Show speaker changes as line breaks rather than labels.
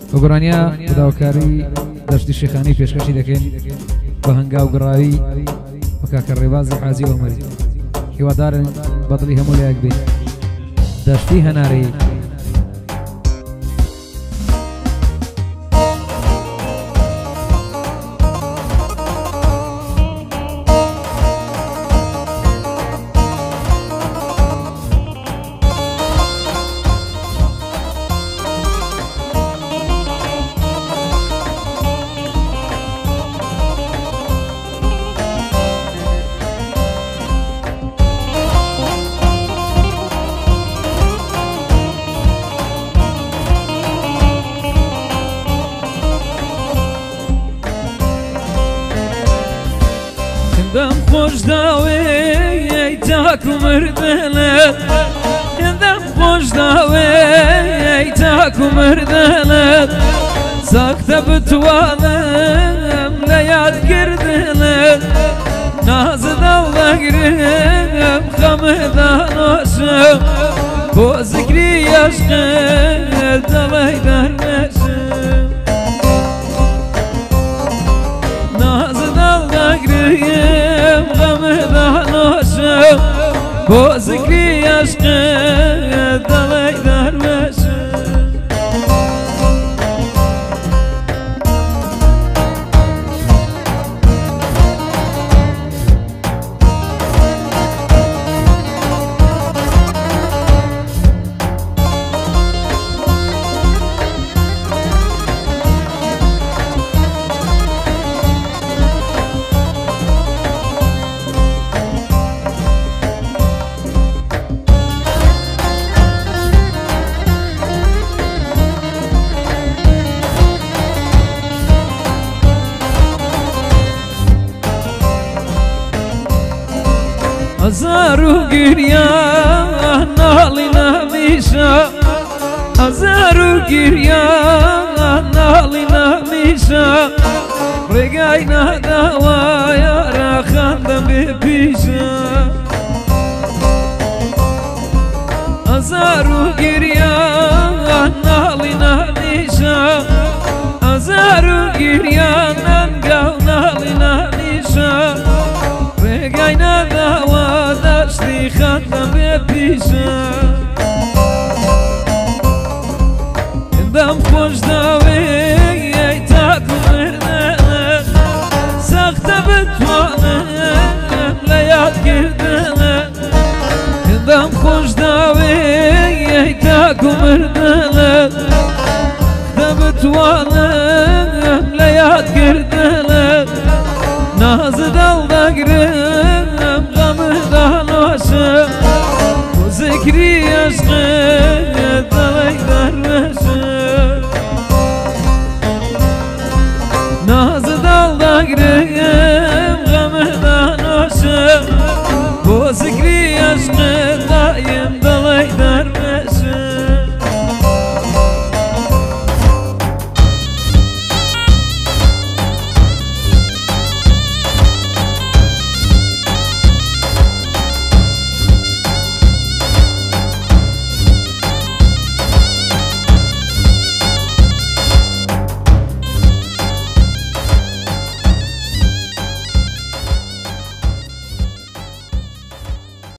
وگرانیا بداوکاری دەشتی شێخانی پێشکەشی دەکەین بە هەنگاو گڕاوی بە کاکە ڕێبازی حاجی ئۆمەری هیوادارن بەدڵی هەموو لایەک بێت دەشتی هەنارەیی
دم خوش داوی تاکو مردلت دم خوش داوی تاکو مردلت ساکت بتوانم لیاد کردلت ناز داولا گرم خمدان آشم با ذکری عشق دلای درمشم ناز داولا گرم خمدان آشم با ذکری عشق دلای درمشم Azaru giryan nalina misha Azaru giryan nalina misha Regayna davaya rakhanda bepisha Azaru giryan nalina misha Azaru giryan nalina misha Regayna davaya داشتی خندم بپیشم دم خوش داوی ای تاکو مردنم سخت بتوانم لیاد کردنم دم خوش داوی ای تاکو مردنم سخت بتوانم لیاد کردنم ناز دل دگرم غمدان آشم و ذکری عشق دلای درمشم ناز دل دگرم غمدان آشم و ذکری عشق دایم